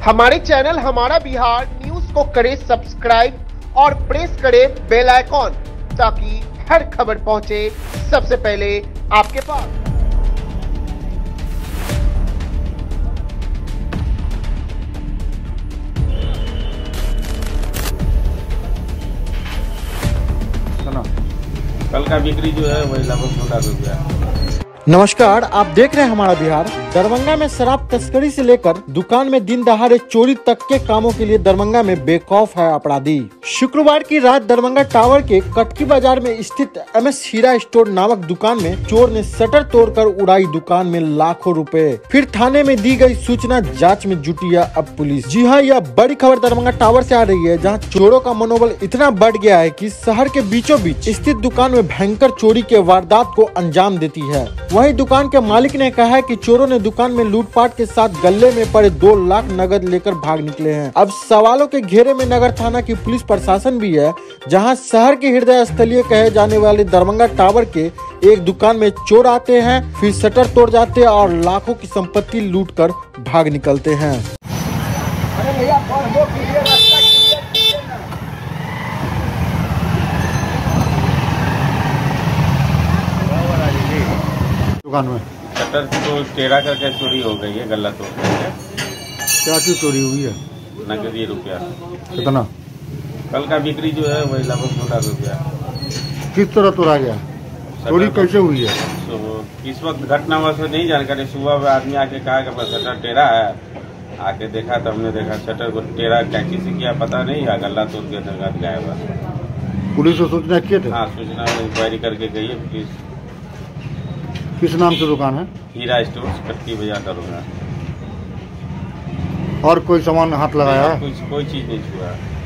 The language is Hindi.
हमारे चैनल हमारा बिहार न्यूज को करें सब्सक्राइब और प्रेस करें बेल आइकॉन ताकि हर खबर पहुंचे सबसे पहले आपके पास। कल का बिक्री जो है वही लगभग 15 रुपया। नमस्कार, आप देख रहे हैं हमारा बिहार। दरभंगा में शराब तस्करी से लेकर दुकान में दिन दहाड़े चोरी तक के कामों के लिए दरभंगा में बेखौफ है अपराधी। शुक्रवार की रात दरभंगा टावर के कटकी बाजार में स्थित MS हीरा स्टोर नामक दुकान में चोर ने शटर तोड़कर उड़ाई दुकान में लाखों रुपए। फिर थाने में दी गई सूचना, जांच में जुटी है अब पुलिस। जी हाँ, यह बड़ी खबर दरभंगा टावर से आ रही है, जहां चोरों का मनोबल इतना बढ़ गया है कि शहर के बीचों बीच स्थित दुकान में भयंकर चोरी के वारदात को अंजाम देती है। वहीं दुकान के मालिक ने कहा है कि चोरों ने दुकान में लूटपाट के साथ गले में पड़े 2 लाख नगद लेकर भाग निकले हैं। अब सवालों के घेरे में नगर थाना की पुलिस प्रशासन भी है, जहां शहर के हृदय स्थलीय कहे जाने वाले दरभंगा टावर के एक दुकान में चोर आते हैं, फिर शटर तोड़ जाते हैं और लाखों की संपत्ति लूटकर भाग निकलते हैं। दुकान में शटर तो टेढ़ा करके चोरी हो गई है, गला तोड़ करके। क्या चीज चोरी हुई है? नगद रुपया। कितना? कल का बिक्री जो है वही लगभग 15 रुपया। किस तरह तोड़ा गया? चोरी कैसे हुई है? तो इस वक्त घटना वैसे नहीं जानकारी। सुबह में आदमी आके कहा कि बस शटर टेढ़ा है, आके देखा तो हमने देखा शटर को टेढ़ा कैंची से किया पता नहीं है, गला तोड़ के नगद गायब है। पुलिस को सूचना किए थे? हाँ, सूचना इंक्वायरी करके गई है पुलिस। किस नाम से दुकान है? हीरा स्टोर, कटकी बाजार दरभंगा। और कोई सामान हाथ लगाया? कोई चीज नहीं छुआ।